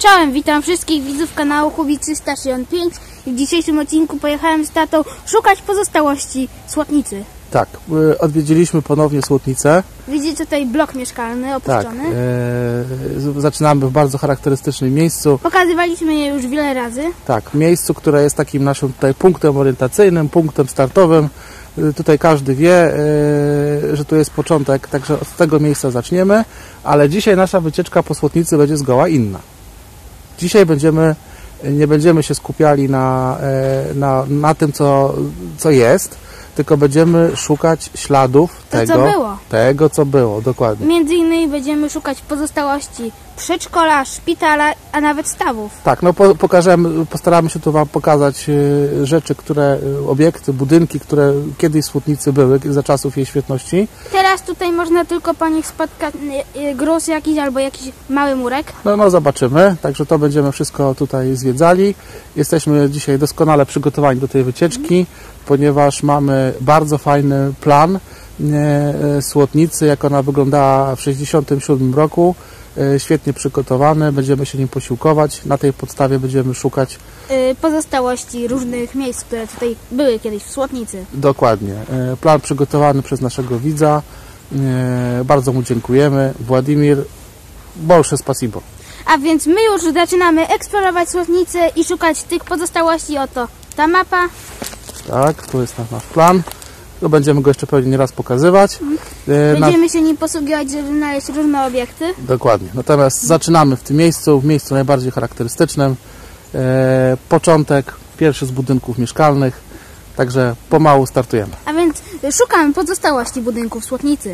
Czołem, witam wszystkich widzów kanału Hubi 365 i w dzisiejszym odcinku pojechałem z tatą szukać pozostałości Słotnicy. Tak, odwiedziliśmy ponownie Słotnicę. Widzicie tutaj blok mieszkalny opuszczony. Tak, zaczynamy w bardzo charakterystycznym miejscu. Pokazywaliśmy je już wiele razy. Tak, miejscu, które jest takim naszym tutaj punktem orientacyjnym, punktem startowym. Tutaj każdy wie, że tu jest początek, także od tego miejsca zaczniemy, ale dzisiaj nasza wycieczka po Słotnicy będzie zgoła inna. Dzisiaj nie będziemy się skupiali na tym, co jest, tylko będziemy szukać śladów tego, co było, dokładnie. Między innymi będziemy szukać pozostałości przedszkola, szpitala, a nawet stawów. Tak, no postaramy się tu Wam pokazać rzeczy, obiekty, budynki, które kiedyś w Słotnicy były, za czasów jej świetności. Teraz tutaj można tylko po nich spotkać gruz jakiś albo jakiś mały murek. No zobaczymy, także to będziemy wszystko tutaj zwiedzali. Jesteśmy dzisiaj doskonale przygotowani do tej wycieczki, ponieważ mamy bardzo fajny plan Słotnicy, jak ona wyglądała w 1967 roku. Świetnie przygotowany, będziemy się nim posiłkować. Na tej podstawie będziemy szukać pozostałości różnych miejsc, które tutaj były kiedyś w Słotnicy. Dokładnie. Plan przygotowany przez naszego widza. Bardzo mu dziękujemy. Władimir, большое спасибо. A więc my już zaczynamy eksplorować Słotnicę i szukać tych pozostałości. Oto ta mapa. Tak, tu jest nasz plan. To będziemy go jeszcze pewnie nieraz pokazywać. Będziemy się nim posługiwać, żeby znaleźć różne obiekty. Dokładnie. Natomiast zaczynamy w tym miejscu, w miejscu najbardziej charakterystycznym. Początek, pierwszy z budynków mieszkalnych. Także pomału startujemy. A więc szukamy pozostałości budynków Słotnicy.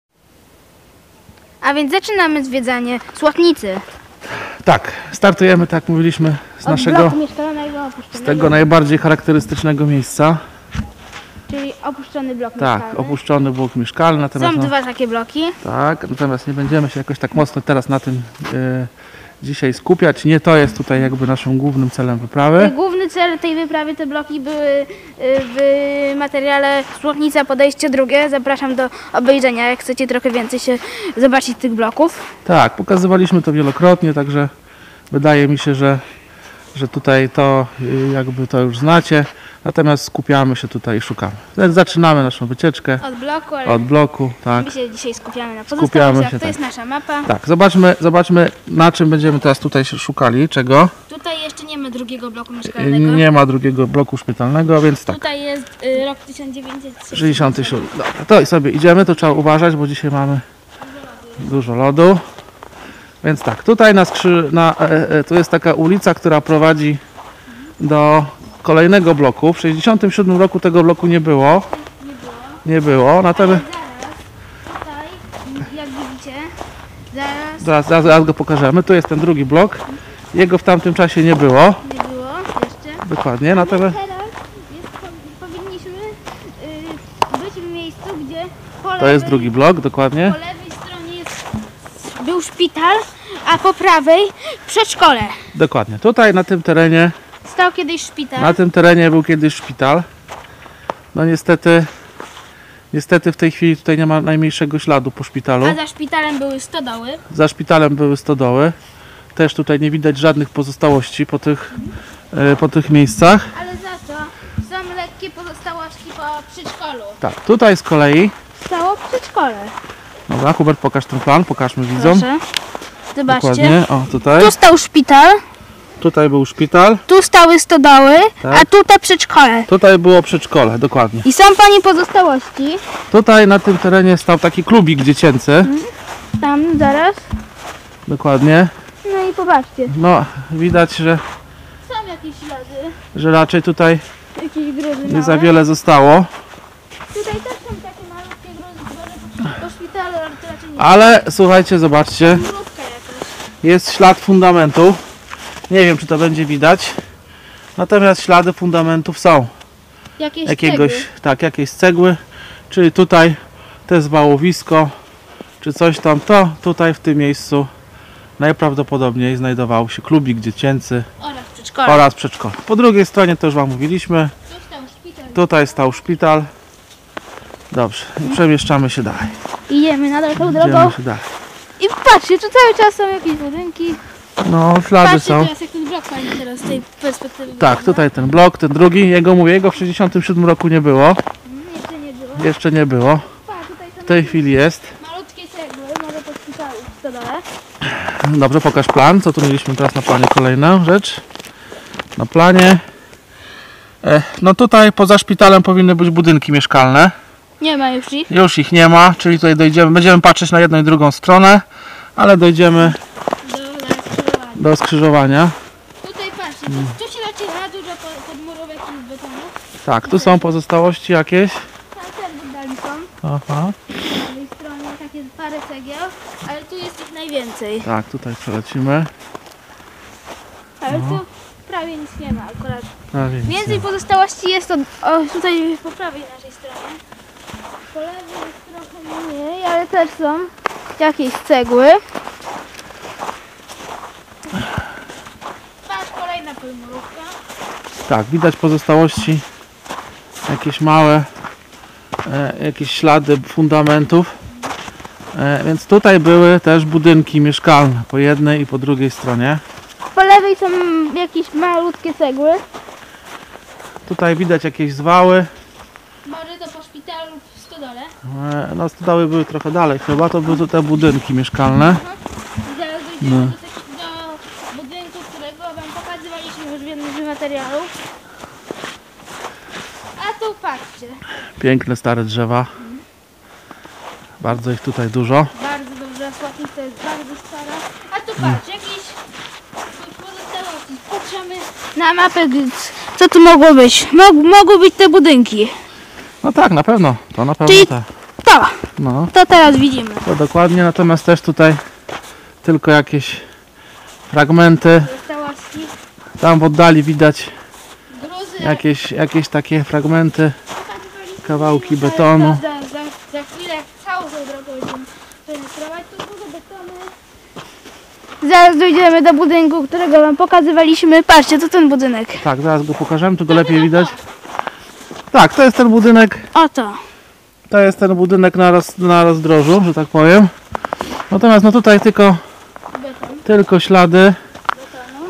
A więc zaczynamy zwiedzanie Słotnicy. Tak, startujemy, tak jak mówiliśmy, z tego najbardziej charakterystycznego miejsca. Czyli opuszczony blok mieszkalny. Tak, opuszczony blok mieszkalny. Natomiast są dwa takie bloki. Tak, natomiast nie będziemy się jakoś tak mocno teraz na tym dzisiaj skupiać. Nie to jest tutaj jakby naszym głównym celem wyprawy. Główny cel tej wyprawy, te bloki były w materiale Słotnica podejście drugie. Zapraszam do obejrzenia, jak chcecie trochę więcej się zobaczyć tych bloków. Tak, pokazywaliśmy to wielokrotnie, także wydaje mi się, że tutaj to jakby to już znacie. Natomiast skupiamy się tutaj i szukamy. Zaczynamy naszą wycieczkę od bloku, tak. My się dzisiaj skupiamy na pozostałościach. To jest nasza mapa. Tak, zobaczmy na czym będziemy teraz tutaj szukali. Czego? Tutaj jeszcze nie ma drugiego bloku mieszkalnego. Nie ma drugiego bloku szpitalnego, więc tak. Tutaj jest rok 1967. Dobra, to sobie idziemy, to trzeba uważać, bo dzisiaj mamy dużo lodu. Więc tak, tutaj tu jest taka ulica, która prowadzi do kolejnego bloku. W 1967 roku tego bloku nie było. Natomiast tutaj, jak widzicie, zaraz go pokażemy. Tu jest ten drugi blok. Jego w tamtym czasie nie było. Jeszcze. Dokładnie. Natomiast teraz powinniśmy być w miejscu, gdzie to jest drugi blok, dokładnie. Po lewej stronie był szpital, a po prawej przedszkole. Dokładnie. Tutaj na tym terenie stał kiedyś szpital. Na tym terenie był kiedyś szpital. No niestety w tej chwili tutaj nie ma najmniejszego śladu po szpitalu. A za szpitalem były stodoły. Za szpitalem były stodoły. Też tutaj nie widać żadnych pozostałości po tych miejscach. Ale za to są lekkie pozostałości po przedszkolu. Tak, tutaj z kolei stało przedszkole. Dobra, Hubert, pokaż ten plan, pokażmy widzom. Proszę. Zobaczcie. Dokładnie. O, tutaj. Tu stał szpital. Tutaj był szpital. Tu stały stodoły, tak. A tutaj przedszkole. Tutaj było przedszkole, dokładnie. I są po nim pozostałości. Tutaj na tym terenie stał taki klubik dziecięcy. Tam, zaraz. Dokładnie. No i popatrzcie. No, widać, że są jakieś ślady. Że raczej tutaj jakieś gruzy nie za wiele zostało. Tutaj też są takie malutkie gruzy po szpitalu, ale to raczej nie. Ale słuchajcie, zobaczcie. Jest ślad fundamentu. Nie wiem, czy to będzie widać. Natomiast ślady fundamentów są. Jakieś cegły. Czyli tutaj to jest wałowisko, czy coś tam. To tutaj w tym miejscu najprawdopodobniej znajdował się klubik dziecięcy oraz przedszkole. Po drugiej stronie to już Wam mówiliśmy. Tutaj stał szpital. Dobrze, i przemieszczamy się dalej. Idziemy nadal tą drogą. I patrzcie, tu cały czas są jakieś budynki. No, ślady Patrzcie są. teraz, jak ten blok fajnie teraz z tej perspektywy Tak, wygląda. tutaj ten blok, ten drugi. Jego mówię, jego w 67 roku nie było. Jeszcze nie było. Jeszcze nie było. Pa, tutaj są W tej chwili jest. malutkie cegły, może podpisały w stodole. Dobrze, pokaż plan. Co tu mieliśmy teraz na planie? Kolejna rzecz. Na planie. No tutaj poza szpitalem powinny być budynki mieszkalne. Nie ma już ich. Już ich nie ma, czyli tutaj dojdziemy, będziemy patrzeć na jedną i drugą stronę, ale dojdziemy Do skrzyżowania. do skrzyżowania. Tutaj patrzcie, tu się zaczyna dużo podmurówek i z betonu. Tak, tu są pozostałości jakieś. Tam też wydali są. Aha. Po prawej stronie takie parę cegieł, ale tu jest ich najwięcej. Tak, tutaj przelecimy. Ale tu prawie nic nie ma akurat. A więc, Więcej pozostałości jest tutaj po prawej naszej stronie. Po lewej jest trochę mniej, ale też są jakieś cegły. Patrz, kolejna podmurówka. tak, widać pozostałości jakieś małe, jakieś ślady fundamentów. Więc tutaj były też budynki mieszkalne po jednej i po drugiej stronie. Po lewej są jakieś malutkie cegły. Tutaj widać jakieś zwały. Może to po szpitalu w stodole. No stodoły były trochę dalej chyba, to były te budynki mieszkalne. I zaraz dojdziemy do budynku, którego wam pokazywaliśmy już w jednym z materiałów. A tu patrzcie, Piękne stare drzewa. Bardzo ich tutaj dużo. bardzo dobrze, słownica jest bardzo stara. A tu patrz, jakieś pozostałości. Patrzymy na mapę, co tu mogło być. Mogły być te budynki. No tak, na pewno. To na pewno Czyli- tak. To, No, to teraz widzimy. to dokładnie. Natomiast też tutaj tylko jakieś fragmenty. Pozostałości, Tam w oddali widać gruzy. jakieś takie fragmenty. Pokazywaliśmy kawałki im, ale betonu. Za chwilę całą tą drogę będziemy penetrować. Tu dużo betony. Zaraz dojdziemy do budynku, którego wam pokazywaliśmy. Patrzcie, to ten budynek. Tak, zaraz go pokażemy, tu go lepiej widać. Tak, to jest ten budynek. Oto. To jest ten budynek na rozdrożu, że tak powiem. Natomiast no tutaj Beton. tylko ślady. Betonu.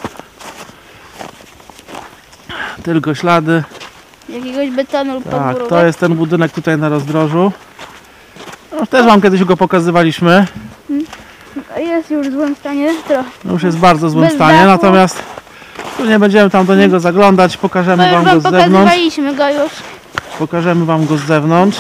Tylko ślady. Jakiegoś betonu lub Tak, podmurówek. to jest ten budynek tutaj na rozdrożu. No, też wam kiedyś go pokazywaliśmy. Jest już w złym stanie. Trochę. Już jest w bardzo złym Bez stanie, dachu. natomiast tu nie będziemy tam do niego zaglądać. Bo Pokażemy już wam wam go z zewnątrz. pokazywaliśmy go już. Pokażemy wam go z zewnątrz.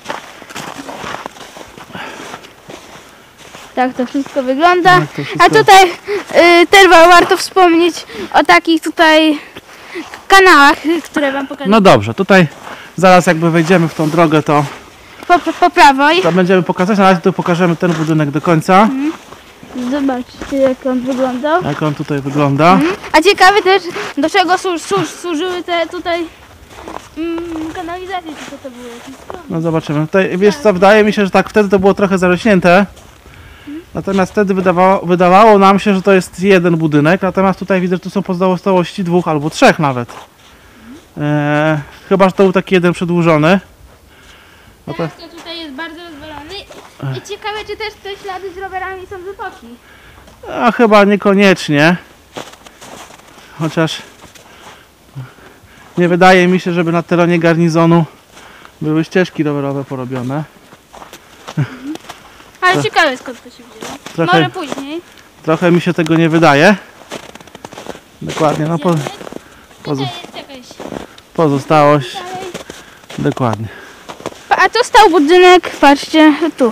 Tak to wszystko wygląda. Tak to wszystko- A tutaj też warto wspomnieć o takich tutaj kanałach, które wam pokażę. No dobrze, tutaj zaraz jakby wejdziemy w tą drogę, to Po prawej. będziemy pokazać. Na razie tu pokażemy ten budynek do końca. Zobaczcie, jak on wyglądał. Jak on tutaj wygląda. A ciekawe też, do czego służyły te tutaj kanalizacje, czy co to było? Jakieś strony. No zobaczymy. Tutaj, wiesz co, wydaje mi się, że tak wtedy to było trochę zarośnięte. Natomiast wtedy wydawało nam się, że to jest jeden budynek. Natomiast tutaj widzę, że tu są pozostałości dwóch albo trzech nawet. Chyba, że to był taki jeden przedłużony. No to, Teraz to tutaj jest bardzo rozwalony. I ciekawe, czy też te ślady z rowerami są z epoki. a chyba niekoniecznie. Chociaż nie wydaje mi się, żeby na terenie garnizonu były ścieżki rowerowe porobione. Ale ciekawe, skąd to się wzięło. Trochę- Może później. Trochę mi się tego nie wydaje. Dokładnie, no Tutaj pozo- jest jakaś pozostałość. dalej. Dokładnie. A tu stał budynek, patrzcie, tu.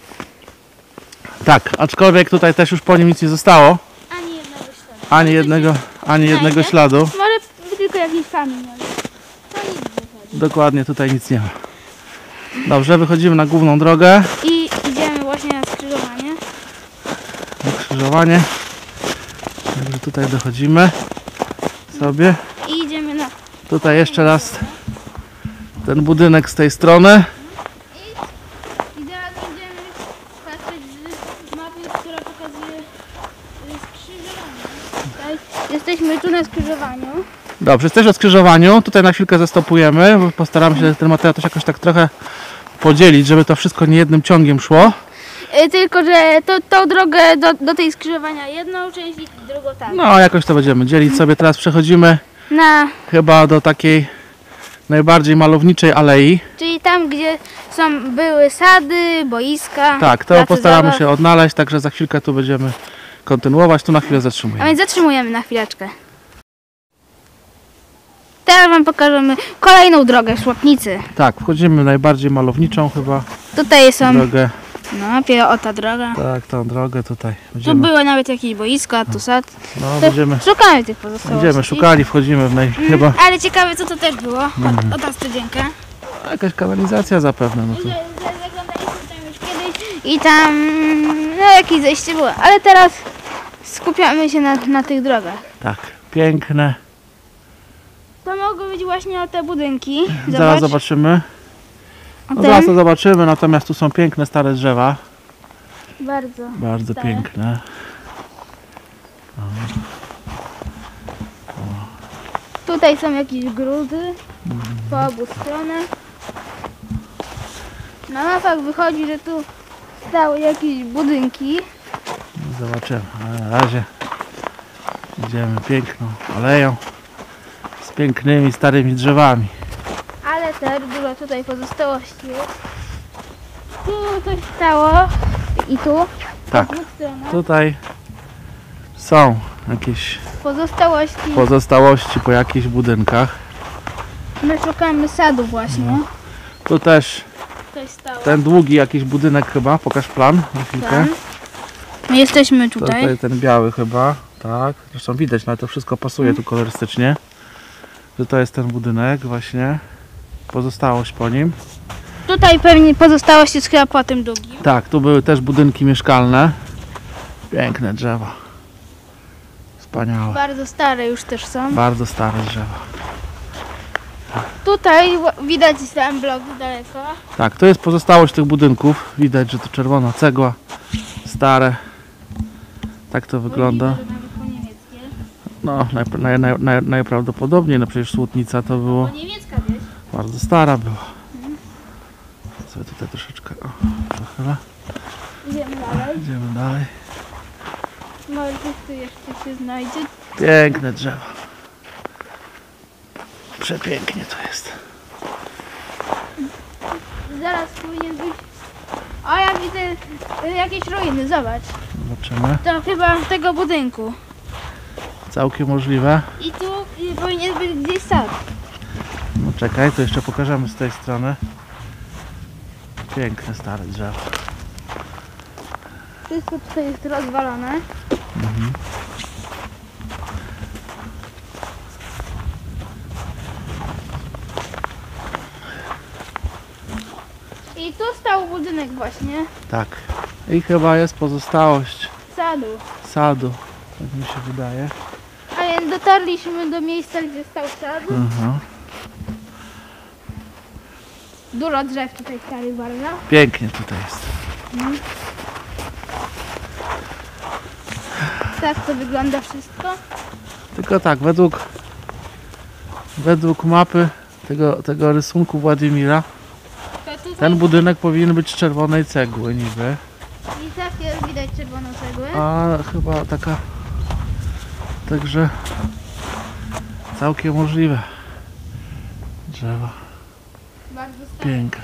Tak, aczkolwiek tutaj też już po nim nic nie zostało. Ani jednego śladu. Ani jednego Znajdzie? śladu. Może tylko jakiś kamień, ale to nic w zasadzie. Dokładnie, tutaj nic nie ma. Dobrze, wychodzimy na główną drogę. I idziemy właśnie na skrzyżowanie. Na skrzyżowanie. Także tutaj dochodzimy sobie. I idziemy na... Tutaj jeszcze raz ten budynek z tej strony. I zaraz będziemy patrzeć z mapy, która pokazuje skrzyżowanie. Tutaj jesteśmy tu na skrzyżowaniu. Dobrze, jesteśmy w skrzyżowaniu. Tutaj na chwilkę zastopujemy. Bo postaramy się ten materiał też jakoś tak trochę podzielić, żeby to wszystko nie jednym ciągiem szło. tylko że tą drogę do tej skrzyżowania jedną część i drugą tam. No, jakoś to będziemy dzielić sobie. Teraz przechodzimy chyba do takiej najbardziej malowniczej alei. Czyli tam, gdzie były sady, boiska. Tak, to postaramy się odnaleźć, także za chwilkę tu będziemy kontynuować. Tu na chwilę A zatrzymujemy. więc zatrzymujemy na chwileczkę. Teraz wam pokażemy kolejną drogę w Szłapnicy. Tak, wchodzimy w najbardziej malowniczą chyba Tutaj są, drogę. no ta droga. Tak, tą drogę tutaj. Tu Będziemy, były nawet jakieś boiska, tu sad. no, To będziemy szukamy tych pozostałości. Będziemy szukali, wchodzimy w chyba Ale ciekawe co to też było. O ta studzienka. jakaś kanalizacja zapewne. No to. Zaglądaliśmy tam już kiedyś i tam no jakieś zejście było. Ale teraz skupiamy się na tych drogach. Tak, piękne. To mogą być właśnie te budynki. Zaraz zobaczymy. O No ten. zaraz to zobaczymy, natomiast tu są piękne stare drzewa. Bardzo. Bardzo stare. piękne. Tutaj są jakieś grudy po obu stronach. Na mapach wychodzi, że tu stały jakieś budynki. Zobaczymy, ale na razie idziemy piękną aleją z pięknymi starymi drzewami. Ale też dużo tutaj pozostałości jest. Tu coś stało i tu. Tak, Po dwóch stronach. tutaj są jakieś Pozostałości. po jakichś budynkach. My szukamy sadu właśnie. Tu też Coś stało. ten długi jakiś budynek chyba, pokaż plan na chwilkę. Tam. My jesteśmy tutaj. Tutaj ten biały chyba, tak. Zresztą widać, ale to wszystko pasuje tu kolorystycznie. Że to jest ten budynek właśnie. Pozostałość po nim. Tutaj pewnie pozostałość jest chyba po tym długim. Tak, tu były też budynki mieszkalne. Piękne drzewa. Wspaniałe. Bardzo stare już też są. Bardzo stare drzewa. Tutaj widać ten blok daleko. Tak, to jest pozostałość tych budynków. Widać, że to czerwona cegła. Stare. Tak to wygląda. Możliwe, że nawet po niemieckie. No, najprawdopodobniej, no przecież Słotnica to było. Po niemiecka wieś. Bardzo stara była. Sobie tutaj troszeczkę pochylę. Idziemy dalej. Idziemy dalej. Może coś tu jeszcze się znajdzie. Piękne drzewa. Przepięknie to jest. Zaraz powinien być... O, ja widzę jakieś ruiny, zobacz. Zobaczymy. To chyba tego budynku. Całkiem możliwe. I tu powinien być gdzieś sad. No czekaj, to jeszcze pokażemy z tej strony. Piękne stare drzewa. Wszystko tutaj jest rozwalone. I tu stał budynek właśnie Tak. I chyba jest pozostałość sadu. sadu. Tak mi się wydaje. A więc dotarliśmy do miejsca, gdzie stał sad. Dużo drzew tutaj starych bardzo. Pięknie tutaj jest. Tak to wygląda wszystko. Tylko tak, według mapy tego rysunku Władimira, To tutaj ten budynek powinien być z czerwonej cegły niby. i tak jest widać czerwoną cegłę. A chyba taka. Także całkiem możliwe. Drzewa Bardzo stare. piękne.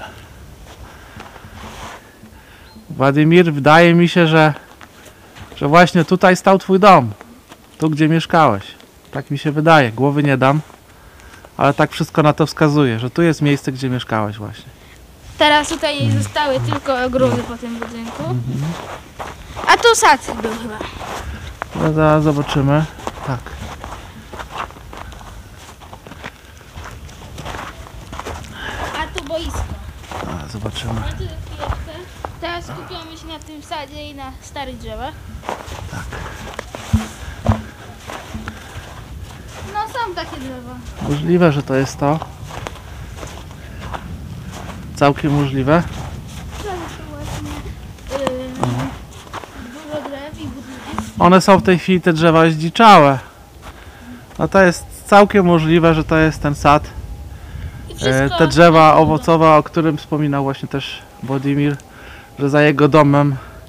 Władimir, wydaje mi się, że właśnie tutaj stał twój dom. Tu gdzie mieszkałeś. Tak mi się wydaje. Głowy nie dam. Ale tak wszystko na to wskazuje, że tu jest miejsce, gdzie mieszkałeś właśnie. Teraz tutaj zostały tylko ogródy po tym budynku. A tu sad był chyba. No, zaraz zobaczymy. Tak. A tu boisko. Zobaczymy. A tu chwileczkę. Teraz skupiamy się na tym sadzie i na starych drzewach. Tak. No są takie drzewa. Możliwe, że to jest to. Całkiem możliwe. To właśnie dużo drzew i budynek. One są w tej chwili, te drzewa zdziczałe. No to jest całkiem możliwe, że to jest ten sad. I wszystko Te drzewa owocowe, o którym wspominał właśnie też Władimir, że za jego domem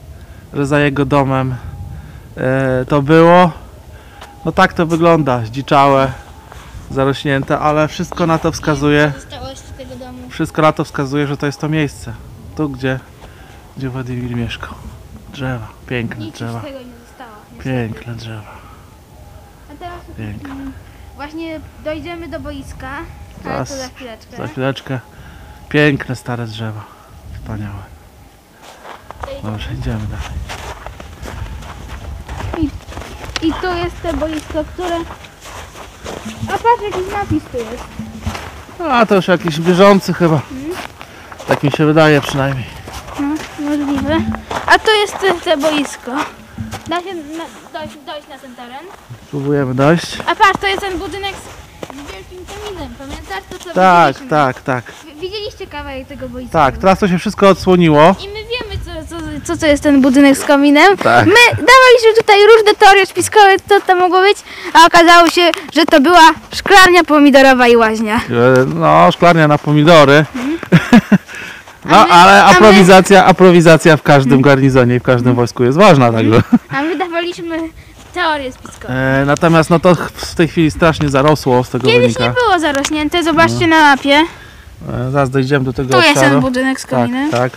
że za jego domem to było. No tak to wygląda, zdziczałe, zarośnięte, ale wszystko na to wskazuje, Zostało jeszcze z tego domu. wszystko na to wskazuje, że to jest to miejsce. Tu, gdzie Władimir mieszkał. Drzewa, piękne Nic drzewa, już z tego nie zostało. piękne drzewa, A teraz piękne. właśnie dojdziemy do boiska, ale Zaraz, to za chwileczkę. za chwileczkę. Piękne stare drzewa, wspaniałe. Dobrze, idziemy dalej. I tu jest to boisko, które... A patrz, jakiś napis tu jest. A to już jakiś bieżący chyba. Tak mi się wydaje przynajmniej. No, możliwe. A tu jest to boisko. Da się dojść na ten teren. Spróbujemy dojść. A patrz, to jest ten budynek z wielkim kaminem. Pamiętasz to, co Tak, widzieliśmy? tak, tak. Widzieliście kawałek tego boiska? Tak, teraz to się wszystko odsłoniło. I my wiemy, co to jest ten budynek z kominem. Tak. My dawaliśmy tutaj różne teorie spiskowe, co to mogło być, a okazało się, że to była szklarnia pomidorowa i łaźnia. No, szklarnia na pomidory. No, my- ale a my- aprowizacja w każdym garnizonie i w każdym wojsku jest ważna, także. A my dawaliśmy teorie spiskowe. Natomiast no to w tej chwili strasznie zarosło z tego Kiedyś nie wynika. było zarośnięte, zobaczcie na mapie. Zaraz dojdziemy do tego Tu jest ten obszaru. budynek z Tak, kominem. tak.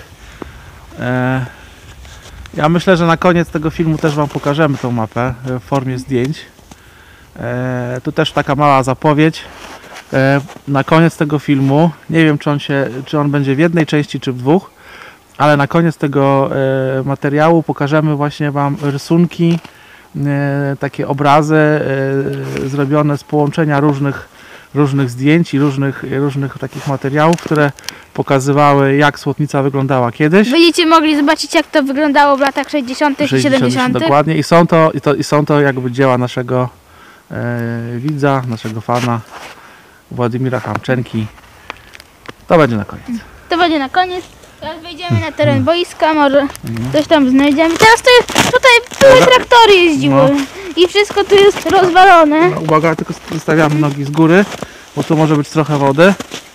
Ja myślę, że na koniec tego filmu też Wam pokażemy tą mapę w formie zdjęć. Tu też taka mała zapowiedź. Na koniec tego filmu, nie wiem czy on będzie w jednej części czy w dwóch, ale na koniec tego materiału pokażemy właśnie Wam rysunki, takie obrazy zrobione z połączenia różnych zdjęć i różnych takich materiałów, które pokazywały, jak Słotnica wyglądała kiedyś. Będziecie mogli zobaczyć, jak to wyglądało w latach 60. i 70. Dokładnie. I są to jakby dzieła naszego widza, naszego fana Władimira Chamczenki. To będzie na koniec. To będzie na koniec. Teraz wejdziemy na teren boiska, może coś tam znajdziemy. Teraz tutaj były traktory jeździły No. i wszystko tu jest rozwalone. No, uwaga, tylko zostawiamy nogi z góry, bo tu może być trochę wody.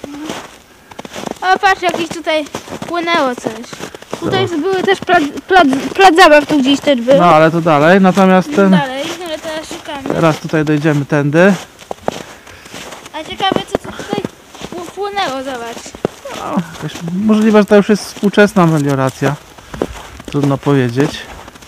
A patrz, jakieś tutaj płynęło coś. Tutaj były też plac zabaw, tu gdzieś też był. No ale to dalej, natomiast Dalej, ale teraz szukamy. teraz tutaj dojdziemy tędy. A ciekawe, co tutaj płynęło, zobacz. Możliwe, że to już jest współczesna melioracja. Trudno powiedzieć.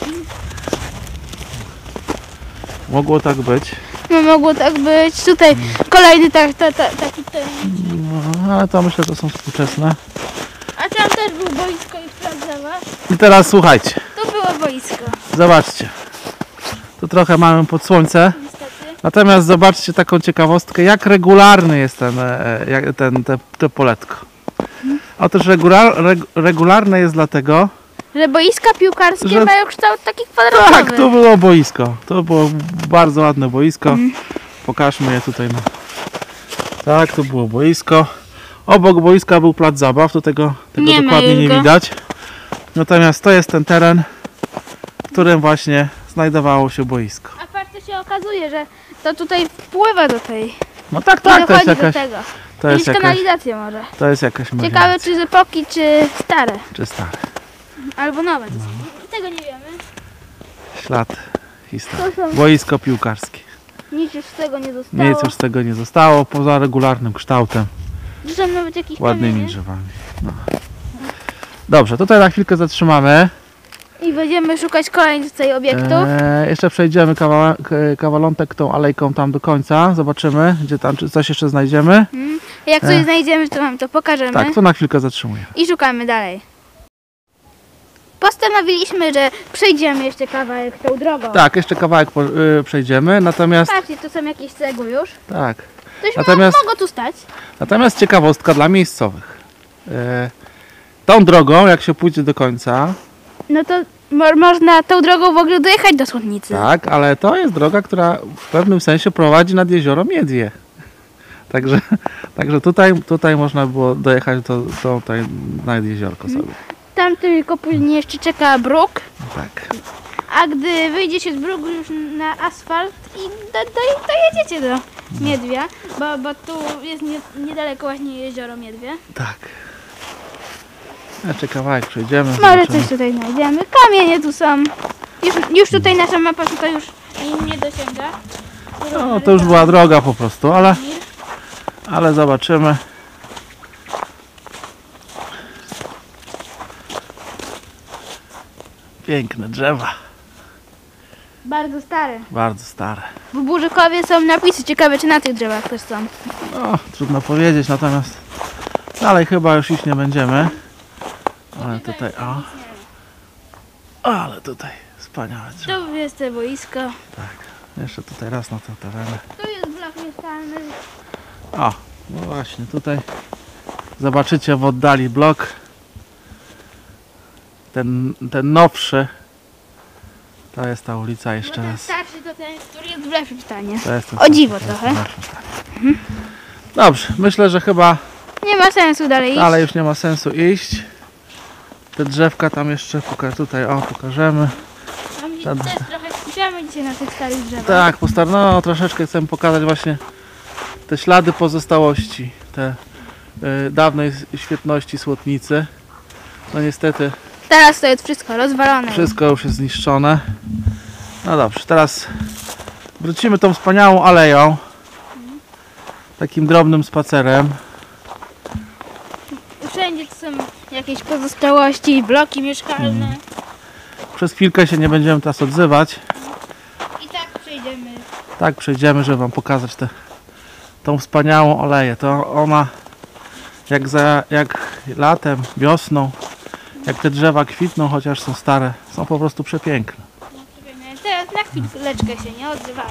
Mogło tak być. No mogło tak być. Tutaj kolejny taki ten. No, ale to myślę, że to są współczesne. A tam też był boisko i plac zabaw. I teraz słuchajcie, Tu było boisko, zobaczcie. Tu trochę mamy pod słońce. niestety. Natomiast zobaczcie taką ciekawostkę, jak regularny jest to poletko. Otóż regularne jest dlatego, Że boiska piłkarskie Że- mają kształt taki kwadratowy. tak, tu było boisko. To było bardzo ładne boisko. Pokażmy je tutaj. No. Tak, tu było boisko. Obok boiska był plac zabaw, tu tego Nie ma dokładnie nie jego. widać. Natomiast to jest ten teren, w którym właśnie znajdowało się boisko. A patrz, to się okazuje, że to tutaj wpływa do tej. No tak, I tak, to jest dochodzi do jakaś, tego. to jest Jakieś jakaś, kanalizacje może. to jest jakaś Ciekawe, melioracja. czy z epoki, czy stare. Czy stare. Albo nowe. Tego nie wiemy. Ślad historii. To są- Boisko piłkarskie. Nic już z tego nie zostało. Nic już z tego nie zostało, poza regularnym kształtem, Tu są nawet jakieś ładnymi kamienie. drzewami. No. Dobrze, tutaj na chwilkę zatrzymamy. I będziemy szukać kolejnych tutaj obiektów. Jeszcze przejdziemy kawalątek tą alejką tam do końca. Zobaczymy, gdzie tam czy coś jeszcze znajdziemy. Jak coś znajdziemy, to wam to pokażemy. Tak, to na chwilkę zatrzymuję. I szukamy dalej. Postanowiliśmy, że przejdziemy jeszcze kawałek tą drogą. Tak, jeszcze kawałek przejdziemy, natomiast Patrzcie, tu są jakieś cegły już. tak. Ktoś Natomiast- mogło tu stać. Natomiast ciekawostka dla miejscowych. Tą drogą, jak się pójdzie do końca, No to można tą drogą w ogóle dojechać do Słotnicy. tak, ale to jest droga, która w pewnym sensie prowadzi nad jezioro Miedwie. Także tutaj można było dojechać tutaj nad jeziorko sobie. Tam tylko później jeszcze czeka bruk, Tak. a gdy wyjdzie się z bruku już na asfalt i dojedziecie do Miedwia, bo tu jest niedaleko właśnie jezioro Miedwie. Tak. Jeszcze kawałek przejdziemy. Może zobaczymy. coś tutaj znajdziemy. Kamienie tu są. Już tutaj nasza mapa tutaj już nie dosięga. No to już była droga po prostu, ale zobaczymy. Piękne drzewa, Bardzo stare. bardzo stare. W Burzykowie są napisy. Ciekawe, czy na tych drzewach też są. No, trudno powiedzieć, natomiast dalej chyba już iść nie będziemy. Ale tutaj, ale tutaj wspaniałe drzewo. Tu jest te boisko. Tak, jeszcze tutaj raz na te tereny. Tu jest blok mieszkalny. O, no właśnie, tutaj zobaczycie w oddali blok. Ten nowszy. To jest ta ulica jeszcze Ten raz. starszy to ten, który jest w lepszym stanie. To jest ten O dziwo to jest trochę. ten lepszy stanie. Dobrze, myślę, że chyba Nie ma sensu dalej iść. dalej już nie ma sensu iść. Te drzewka tam jeszcze tutaj, pokażemy. Tam też trochę skupiamy dzisiaj na tych starych drzewach. Tak, no troszeczkę chcę pokazać właśnie te ślady pozostałości, te dawnej świetności Słotnicy. No niestety Teraz to jest wszystko rozwalone. wszystko już jest zniszczone. No dobrze, teraz wrócimy tą wspaniałą aleją. Takim drobnym spacerem. Wszędzie tu są jakieś pozostałości, bloki mieszkalne. Przez chwilkę się nie będziemy teraz odzywać. I tak przejdziemy. Tak przejdziemy, żeby wam pokazać tą wspaniałą aleję. To ona jak latem, wiosną, jak te drzewa kwitną, chociaż są stare, są po prostu przepiękne. Teraz na chwileczkę się nie odzywamy.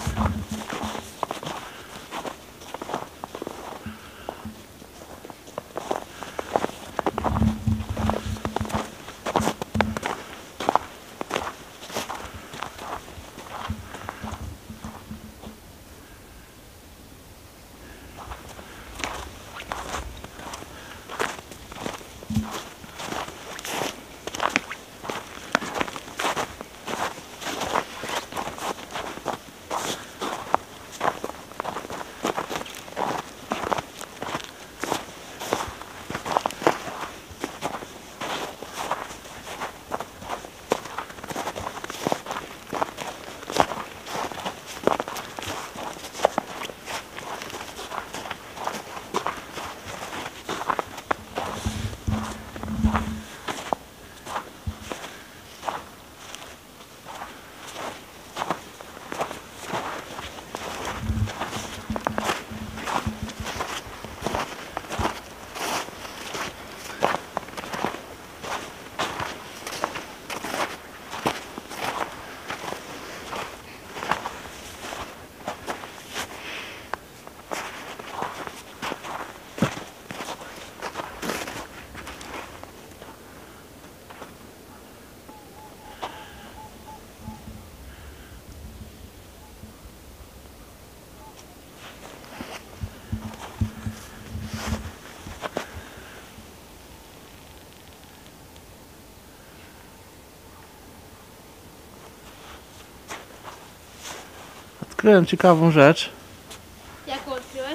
Odkryłem ciekawą rzecz. Jaką odkryłeś?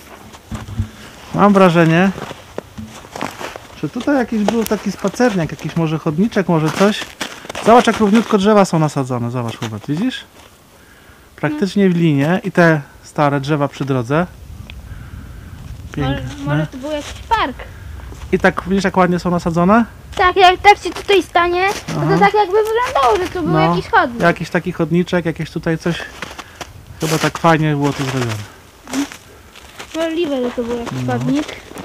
Mam wrażenie, że tutaj jakiś był taki spacerniak, jakiś może chodniczek, może coś. Zobacz, jak równiutko drzewa są nasadzone. Zobacz, Hubert, widzisz? Praktycznie w linie i te stare drzewa przy drodze. Piękne. Może to był jakiś park. I tak, widzisz, jak ładnie są nasadzone? Tak, jak tak się tutaj stanie, to tak jakby wyglądało, że tu był No, jakiś chodnik. Jakiś taki chodniczek, jakieś tutaj coś. Chyba tak fajnie było to zrobione. Możliwe, że to był jakiś chodnik.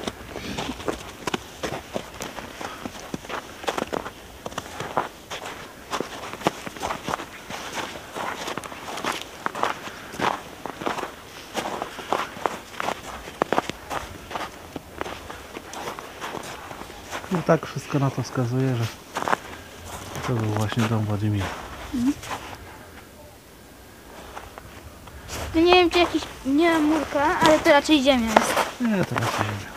I tak wszystko na to wskazuje, że to był właśnie dom Władimira. To nie wiem, czy jakiś, nie ma murka, ale to raczej ziemia jest. Nie, to raczej ziemia.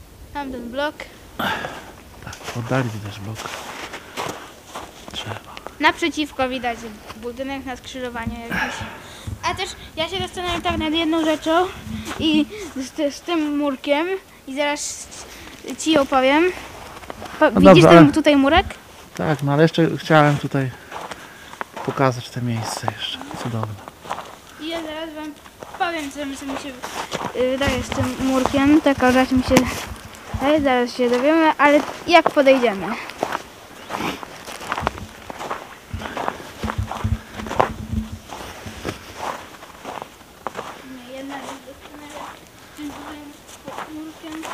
Tamten blok. Tak, w oddali widać blok drzewa. Naprzeciwko widać budynek na skrzyżowaniu jakiś. A też ja się zastanawiam tak nad jedną rzeczą i z tym murkiem i zaraz ci opowiem. Widzisz dobrze, ten ale- tutaj murek? Tak, no ale jeszcze chciałem tutaj pokazać te miejsce jeszcze. Cudowne. I ja zaraz wam powiem, co mi się wydaje z tym murkiem. Taka rzecz mi się wydaje, zaraz się dowiemy, ale jak podejdziemy. Jedna rzecz doskonale tym tutaj murkiem.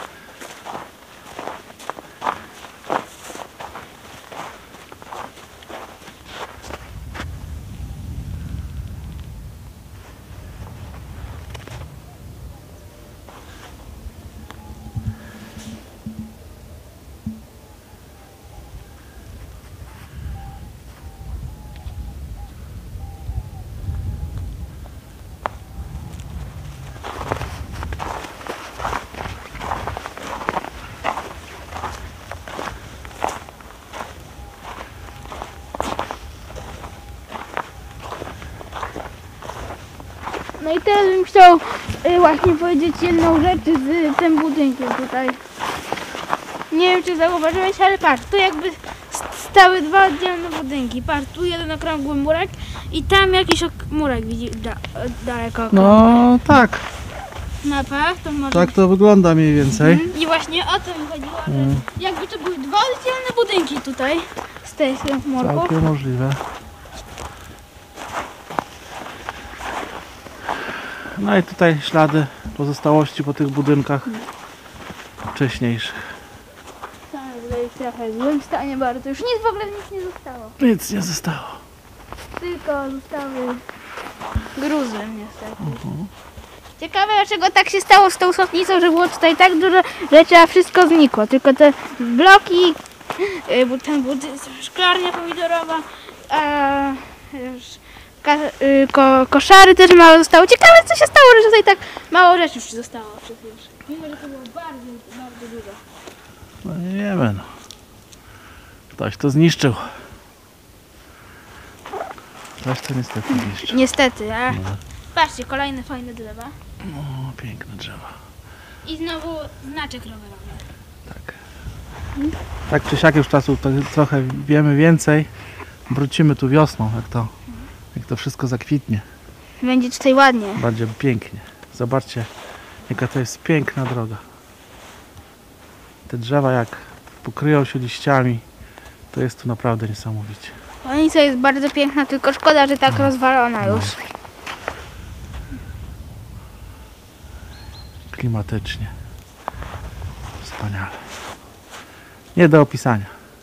No i teraz bym chciał właśnie powiedzieć jedną rzecz z tym budynkiem tutaj. Nie wiem, czy zauważyłeś, ale patrz, tu jakby stały dwa oddzielne budynki. Patrz, tu jeden okrągły murek i tam jakiś murek widzi daleko. No tak, Mapa, to może... tak to wygląda mniej więcej. I właśnie o to mi chodziło, że jakby to były dwa oddzielne budynki tutaj z tej murku. Całkiem możliwe. No i tutaj ślady pozostałości po tych budynkach wcześniejszych. Tam tutaj jest trochę w złym stanie bardzo. Już nic w ogóle nie zostało. Nic nie zostało. Tylko zostały gruzy niestety. Ciekawe, dlaczego tak się stało z tą sotnicą, że było tutaj tak dużo rzeczy, a wszystko znikło. Tylko te bloki, szklarnia pomidorowa, koszary też mało zostało. Ciekawe, co się stało, że tutaj tak mało rzeczy już zostało przez już. Mimo, że to było bardzo, bardzo dużo. No nie wiemy, no. Ktoś to zniszczył. Ktoś to niestety zniszczył. Niestety, a patrzcie, kolejne fajne drzewa. O, piękne drzewa. I znowu znaczek rowerowy. Tak. Tak czy siak już czasu to trochę wiemy więcej. Wrócimy tu wiosną, jak to wszystko zakwitnie. Będzie tutaj ładnie. Będzie pięknie. Zobaczcie, jaka to jest piękna droga. Te drzewa jak pokryją się liściami, to jest tu naprawdę niesamowicie. Panica jest bardzo piękna, tylko szkoda, że tak rozwalona już. Klimatycznie. Wspaniale. Nie do opisania.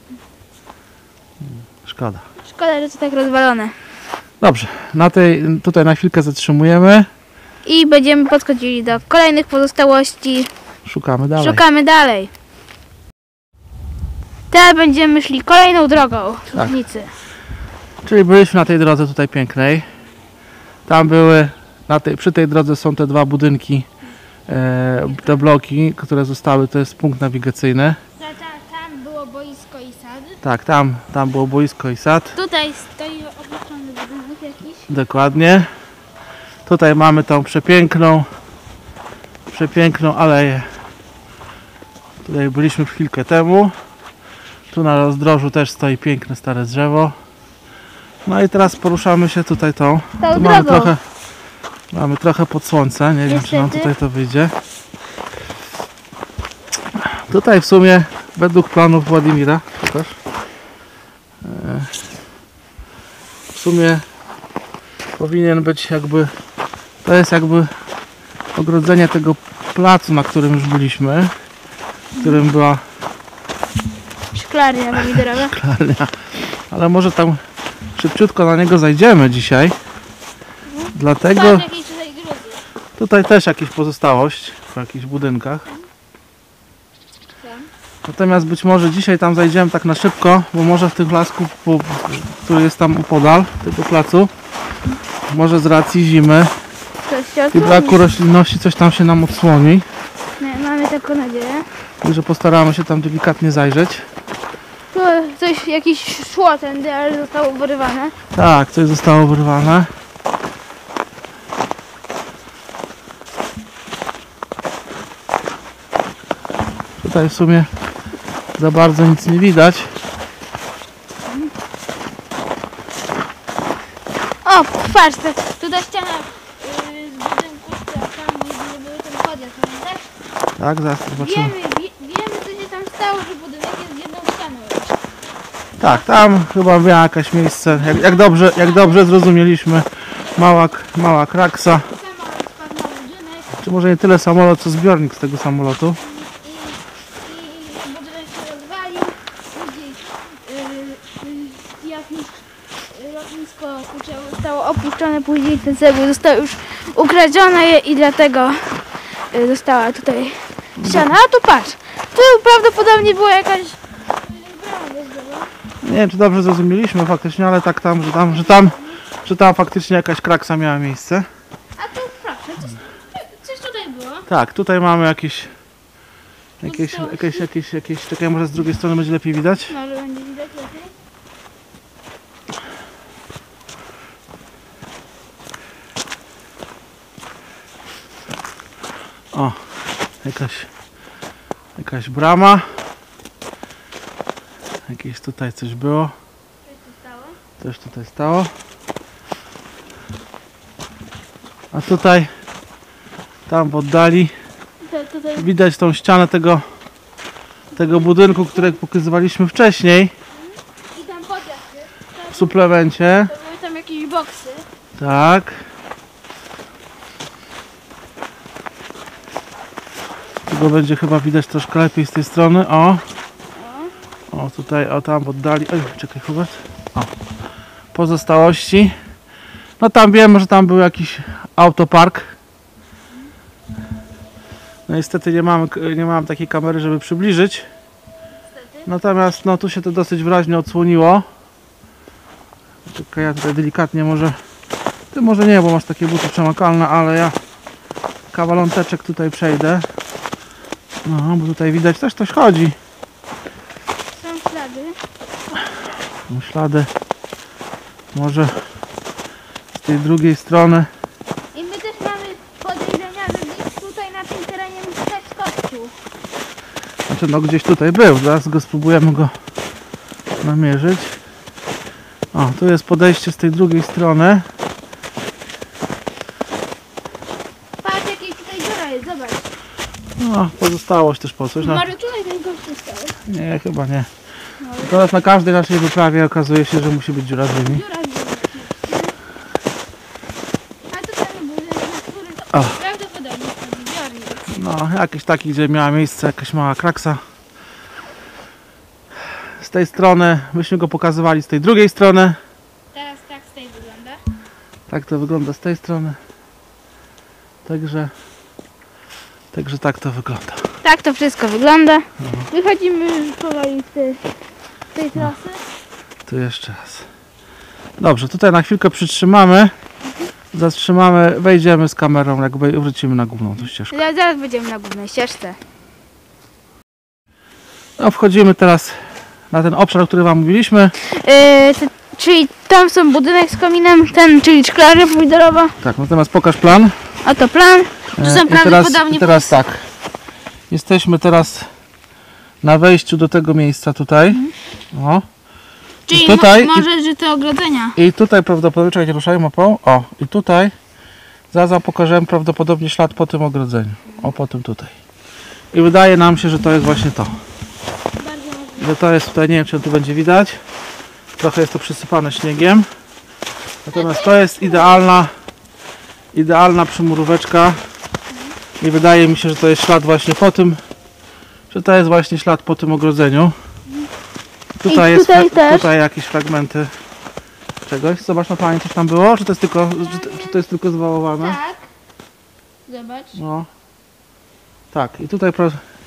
Szkoda. Szkoda, że to tak rozwalone. Dobrze, tutaj na chwilkę zatrzymujemy. I będziemy podchodzili do kolejnych pozostałości. Szukamy dalej. Szukamy dalej. Teraz będziemy szli kolejną drogą Służnicy. Czyli byliśmy na tej drodze tutaj pięknej. Tam były, przy tej drodze są te dwa budynki, te bloki, które zostały, to jest punkt nawigacyjny. Tam było boisko i sad. Tak, tam było boisko i sad. Tutaj stoi opuszczony budynek jakiś. Dokładnie. Tutaj mamy tą przepiękną aleję. Tutaj byliśmy chwilkę temu. Tu na rozdrożu też stoi piękne stare drzewo. No i teraz poruszamy się tutaj tą. Tu mamy trochę pod słońce. Nie wiem, czy nam tutaj to wyjdzie. Tutaj w sumie według planów Władimira, pokaż. W sumie powinien być to jest ogrodzenie tego placu, na którym już byliśmy, w którym była szklarnia pomidorowa. szklarnia, ale może tam szybciutko na niego zajdziemy dzisiaj, dlatego Patrz, jakieś tutaj gruzy. tutaj też jakaś pozostałość po jakichś budynkach. Natomiast być może dzisiaj tam zajdziemy tak na szybko, bo może w tym lasku, który jest tam opodal tego placu, może z racji zimy i braku roślinności coś tam się nam odsłoni. Mamy taką nadzieję. Także postaramy się tam delikatnie zajrzeć. Tu coś, jakieś szło tędy, ale zostało wyrywane. Tak, coś zostało wyrwane. Tutaj w sumie za bardzo nic nie widać. O, patrz, tutaj ściana z budynku, tam gdzie były ten podjazd, pamiętasz? Tak, zaraz zobaczymy. Wiemy, co się tam stało, że budynek jest jedną ścianą już. Tak, tam chyba miała jakieś miejsce, jak dobrze zrozumieliśmy, mała kraksa. Samolot spadł na budynek Czy może nie tyle samolot, co zbiornik z tego samolotu. i budynek się rozwalił. Później jakieś lotnisko zostało opuszczone, później te cegły zostały już ukradzione i dlatego została tutaj ściana. A tu patrz, tu prawdopodobnie była jakaś brama wjeżdżowa. Nie wiem, czy dobrze zrozumieliśmy faktycznie, ale tak że tam faktycznie jakaś kraksa miała miejsce. A tu proszę, coś tutaj było. Tak, tutaj mamy jakieś, czekaj, może z drugiej strony będzie lepiej widać. Może będzie widać lepiej. O, jakaś brama. Jakieś tutaj coś było. Coś tutaj stało. A tutaj, tam w oddali Tutaj widać tą ścianę tego budynku, który pokazywaliśmy wcześniej i tam podjazd jest. w suplemencie. To były tam jakieś boksy. Tak. Tego będzie chyba widać troszkę lepiej z tej strony. O tutaj, o tam w oddali. Oj, czekaj, Hubert. O. Pozostałości. No tam wiemy, że tam był jakiś autopark. No niestety nie mam takiej kamery, żeby przybliżyć. Natomiast no tu się to dosyć wyraźnie odsłoniło. Czekaj, ja tutaj delikatnie może... Ty może nie, bo masz takie buty przemakalne, ale ja kawaląteczek tutaj przejdę. No, bo tutaj widać też coś chodzi. Są ślady. Są ślady. Może z tej drugiej strony. I my też mamy podejrzenia, że gdzieś tutaj na tym terenie musi stać kościół. Znaczy no gdzieś tutaj był. Zaraz spróbujemy go namierzyć. O, tu jest podejście z tej drugiej strony. Patrz, jakiej tutaj dziura jest, zobacz. No, pozostałość też po coś. No, Może tutaj ten kościół stał. nie, chyba nie. Teraz na każdej naszej wyprawie okazuje się, że musi być dziura w ziemi. Dziura w ziemi. A tutaj budynek, na który O. prawdopodobnie stał zbiornik. No, jakiś taki, gdzie miała miejsce jakaś mała kraksa. Z tej strony, myśmy go pokazywali z tej drugiej strony. Teraz tak z tej wygląda. Tak to wygląda z tej strony. Także tak to wygląda. Tak to wszystko wygląda. Wychodzimy już powoli z tej trasy. Tu jeszcze raz. Dobrze, tutaj na chwilkę przytrzymamy. Zatrzymamy, wejdziemy z kamerą, jakby wrócimy na główną tą ścieżkę. Zaraz będziemy na głównej ścieżce. No, wchodzimy teraz na ten obszar, o którym wam mówiliśmy. Czyli tam są budynek z kominem, czyli szklarnia pomidorowa. Tak, natomiast pokaż plan. Oto plan. Tu są prawdopodobnie... I teraz tak. Jesteśmy teraz na wejściu do tego miejsca tutaj. O. Czyli tutaj, może, że to ogrodzenia. I tutaj prawdopodobnie, czekajcie, ruszaj mapą. O, i tutaj zaraz wam pokażę prawdopodobnie ślad po tym ogrodzeniu. O, po tym tutaj. I wydaje nam się, że to jest właśnie to. Że to jest tutaj, nie wiem, czy tu będzie widać. Trochę jest to przysypane śniegiem. Natomiast to jest idealna przymuróweczka. I wydaje mi się, że to jest ślad właśnie po tym, że to jest właśnie ślad po tym ogrodzeniu. Tutaj tutaj jakieś fragmenty czegoś. Zobacz na planie, coś tam było? Czy to jest tylko zwałowane? Tak. Zobacz. No. Tak, i tutaj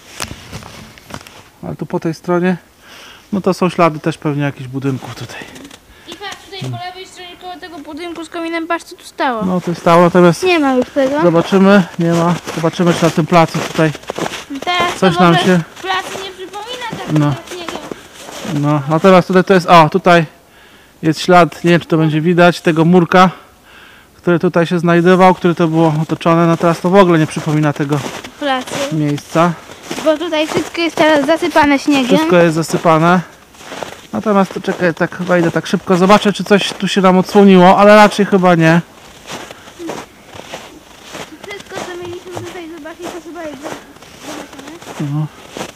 ale tu po tej stronie no to są ślady też pewnie jakichś budynków tutaj. I patrz, tutaj po lewej stronie koło tego budynku z kominem, patrz co tu stało. No to stało, natomiast Nie ma już tego. zobaczymy, nie ma. Zobaczymy, czy na tym placu tutaj Teraz coś to nam w ogóle się... plac nie przypomina tak No. takiego. No, natomiast tutaj to jest, o, tutaj jest ślad, nie wiem czy to będzie widać, tego murka, który tutaj się znajdował, który to było otoczone. No teraz to w ogóle nie przypomina tego Placu. miejsca. Bo tutaj wszystko jest teraz zasypane śniegiem. Wszystko jest zasypane. Natomiast to czekaj, tak wejdę tak szybko, zobaczę czy coś tu się nam odsłoniło, ale raczej chyba nie. Wszystko co mieliśmy tutaj zobaczyć, to chyba jest zobaczone. No.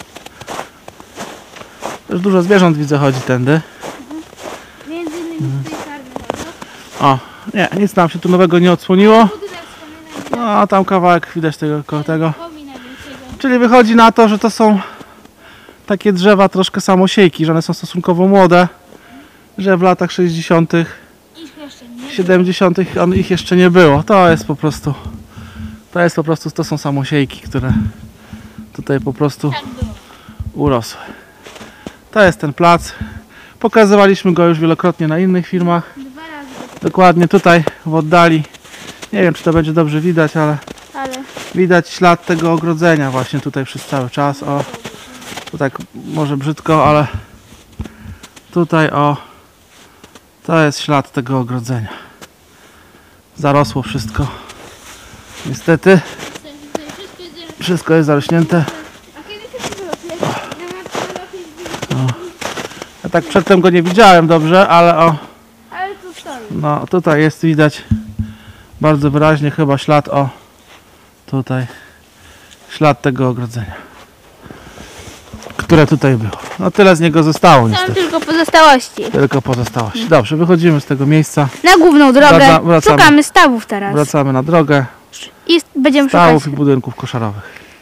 Też dużo zwierząt widzę chodzi tędy. Między innymi tutaj czarny wodą. O, nie, nic nam się tu nowego nie odsłoniło. Budynek wspominamy. No, a tam kawałek widać tego koło tego. Pomina większego. Czyli wychodzi na to, że to są takie drzewa troszkę samosiejki, że one są stosunkowo młode, że w latach 60., Ich jeszcze nie. 70. Ich jeszcze nie było. To jest po prostu, to są samosiejki, które tutaj po prostu Tak było. urosły. To jest ten plac. Pokazywaliśmy go już wielokrotnie na innych filmach. 2 razy. Dokładnie tutaj w oddali. Nie wiem czy to będzie dobrze widać, ale Ale widać ślad tego ogrodzenia właśnie tutaj przez cały czas. O, tu tak może brzydko, ale tutaj o, to jest ślad tego ogrodzenia. Zarosło wszystko. Niestety tutaj wszystko jest zielone. wszystko jest zarośnięte. A kiedy się wyrosnie? Na matce rośnie. Ja tak przedtem go nie widziałem dobrze, ale o, Ale tu stoi. no tutaj jest widać bardzo wyraźnie chyba ślad, o, tutaj ślad tego ogrodzenia, które tutaj było. No tyle z niego zostało Tam niestety. tylko pozostałości. Tylko pozostałości. Dobrze, wychodzimy z tego miejsca, Na główną drogę. Wracamy. Szukamy stawów teraz. wracamy na drogę, I będziemy szukać. stałów i budynków koszarowych.